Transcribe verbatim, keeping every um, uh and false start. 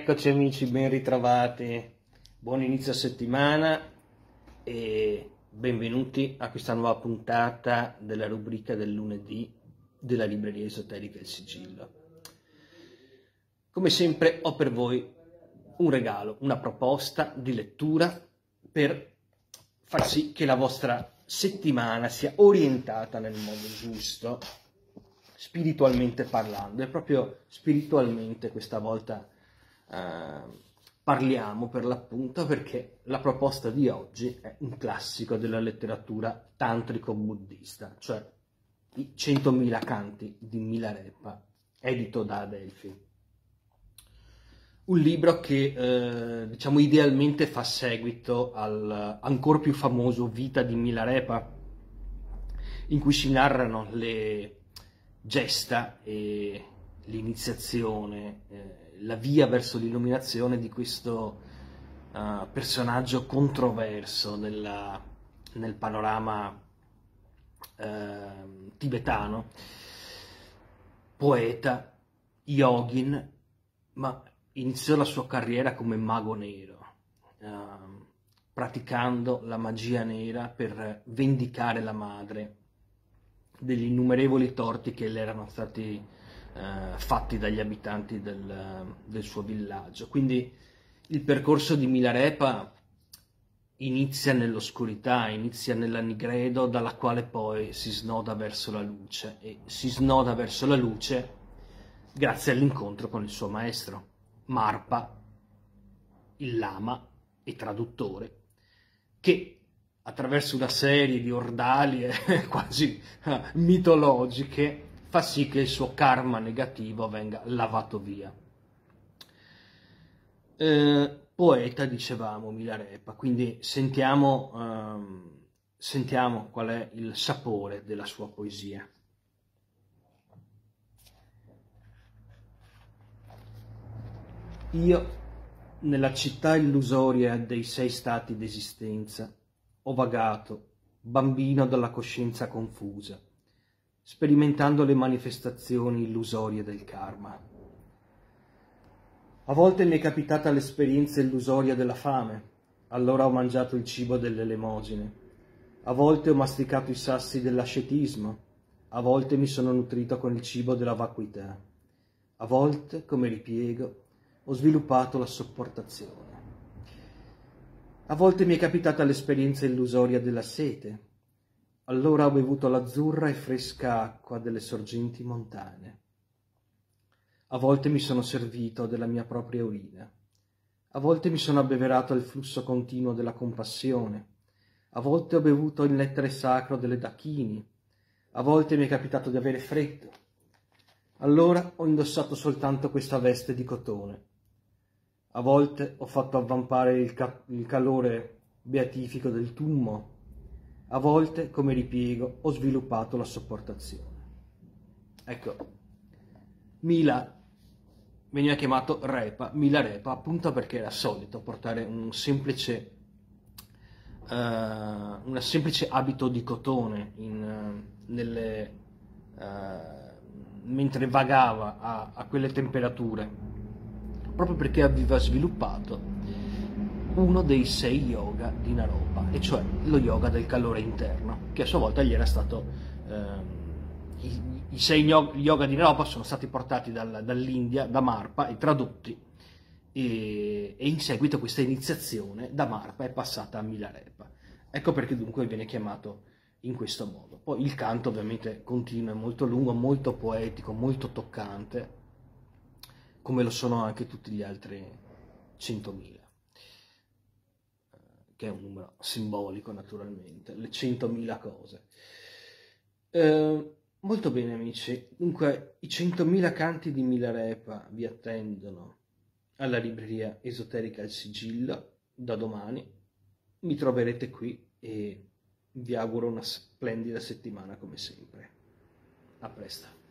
Eccoci amici, ben ritrovati, buon inizio settimana e benvenuti a questa nuova puntata della rubrica del lunedì della libreria esoterica Il Sigillo. Come sempre ho per voi un regalo, una proposta di lettura per far sì che la vostra settimana sia orientata nel modo giusto, spiritualmente parlando, e proprio spiritualmente questa volta Uh, parliamo per l'appunto, perché la proposta di oggi è un classico della letteratura tantrico-buddista, cioè i centomila canti di Milarepa, edito da Adelphi. Un libro che eh, diciamo idealmente fa seguito al ancor più famoso Vita di Milarepa, in cui si narrano le gesta e l'iniziazione, eh, la via verso l'illuminazione di questo uh, personaggio controverso nella, nel panorama uh, tibetano, poeta, yogin, ma iniziò la sua carriera come mago nero, uh, praticando la magia nera per vendicare la madre degli innumerevoli torti che le erano stati Uh, fatti dagli abitanti del, del suo villaggio. Quindi il percorso di Milarepa inizia nell'oscurità, inizia nella nigredo, dalla quale poi si snoda verso la luce, e si snoda verso la luce grazie all'incontro con il suo maestro, Marpa, il lama e traduttore, che attraverso una serie di ordalie quasi uh, mitologiche fa sì che il suo karma negativo venga lavato via. Eh, poeta, dicevamo, Milarepa, quindi sentiamo, um, sentiamo qual è il sapore della sua poesia. Io, nella città illusoria dei sei stati d'esistenza, ho vagato, bambino dalla coscienza confusa, sperimentando le manifestazioni illusorie del karma. A volte mi è capitata l'esperienza illusoria della fame, allora ho mangiato il cibo delle elemosine. A volte ho masticato i sassi dell'ascetismo, a volte mi sono nutrito con il cibo della vacuità. A volte, come ripiego, ho sviluppato la sopportazione. A volte mi è capitata l'esperienza illusoria della sete, allora ho bevuto l'azzurra e fresca acqua delle sorgenti montane. A volte mi sono servito della mia propria urina. A volte mi sono abbeverato al flusso continuo della compassione. A volte ho bevuto il nettare sacro delle dachini. A volte mi è capitato di avere freddo. Allora ho indossato soltanto questa veste di cotone. A volte ho fatto avvampare il, ca il calore beatifico del tummo. A volte, come ripiego, ho sviluppato la sopportazione. Ecco, Mila veniva chiamato Repa, Milarepa, appunto perché era solito portare un semplice, uh, una semplice abito di cotone in, uh, nelle, uh, mentre vagava a, a quelle temperature, proprio perché aveva sviluppato uno dei sei yoga di Naropa, e cioè lo yoga del calore interno, che a sua volta gli era stato... Eh, i, I sei yoga di Naropa sono stati portati dal, dall'India, da Marpa, e tradotti, e, e in seguito questa iniziazione da Marpa è passata a Milarepa. Ecco perché dunque viene chiamato in questo modo. Poi il canto ovviamente continua, è molto lungo, molto poetico, molto toccante, come lo sono anche tutti gli altri centomila. Che è un numero simbolico naturalmente, le centomila cose. Eh, molto bene amici, dunque i centomila canti di Milarepa vi attendono alla libreria esoterica Il Sigillo da domani, mi troverete qui e vi auguro una splendida settimana come sempre. A presto.